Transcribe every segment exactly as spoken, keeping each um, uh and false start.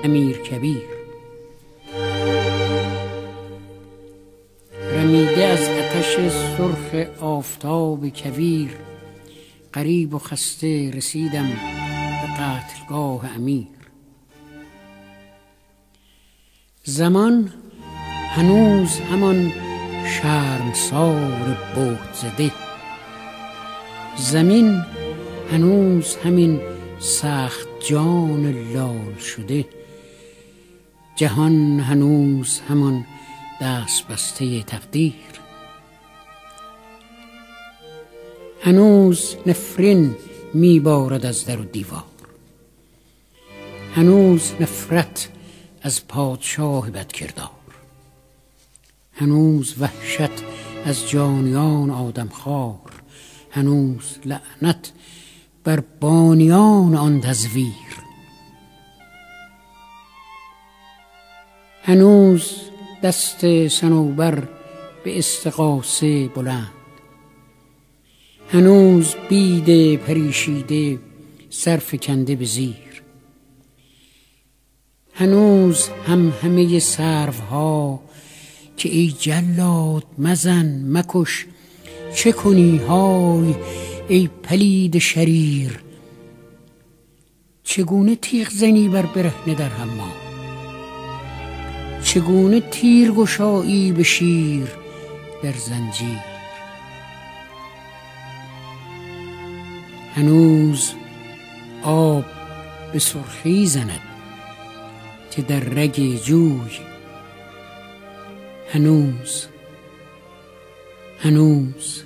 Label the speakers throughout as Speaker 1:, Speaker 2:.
Speaker 1: امیرکبیر. رمیده از آتش سرخ آفتاب کویر، غریب و خسته رسیدم به قتلگاه امیر. زمان هنوز همان شرمسار بهت زده، زمین هنوز همین سخت جان لال شده، جهان هنوز همان دست بسته تقدیر. هنوز نفرین میبارد از در و دیوار، هنوز نفرت از پادشاه بدکردار، هنوز وحشت از جانیان آدمخوار، هنوز لعنت بر بانیان آن تزویر. هنوز دست صنوبر به استغاثه بلند، هنوز بید پریشیده سر فکنده به زیر، هنوز هم همه سروها که ای جلاد مزن مکش چه کنی های ای پلید شریر. چگونه تیغ زنی بر برهنه در حمام، چگونه تیر گشایی به شیر در زنجیر. هنوز آب به سرخی زند که در رگ جوی، هنوز هنوز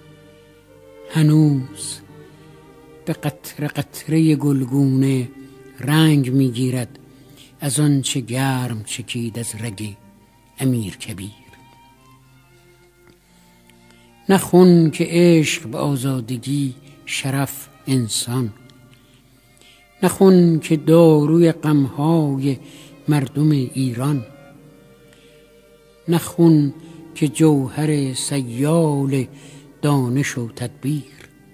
Speaker 1: هنوز به قطره قطره گلگونه رنگ میگیرد از آن چه گرم چکید از رگ امیرکبیر. نخون که عشق به آزادگی شرف انسان، نخون که داروی غمهای مردم ایران، نخون که جوهر سیال دانش و تدبیر.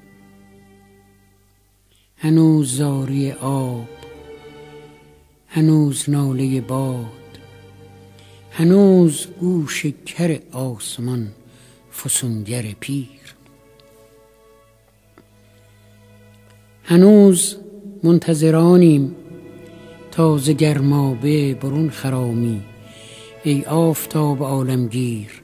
Speaker 1: هنوز زاری آب، هنوز ناله باد، هنوز گوش کر آسمان فسونگر پیر. هنوز منتظرانیم تا ز گرمابه برون خرامی ای آفتاب عالمگیر.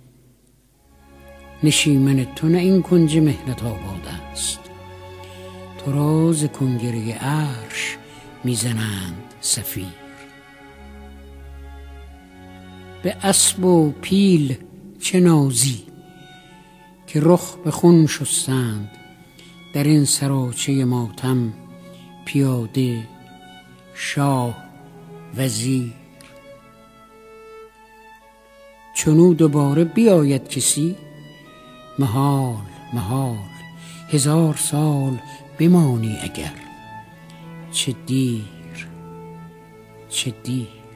Speaker 1: نشیمن تو نه این کنج محنت آباد است، تو را ز کنگره عرش میزنند صفیر. به اسب و پیل چه نازی که رخ به خون شستند، در این سراچه ماتم پیاده شاه وزیر. چنو دوباره بیاید کسی، محال محال هزار سال بمانی اگر، چه دیر چه دیر.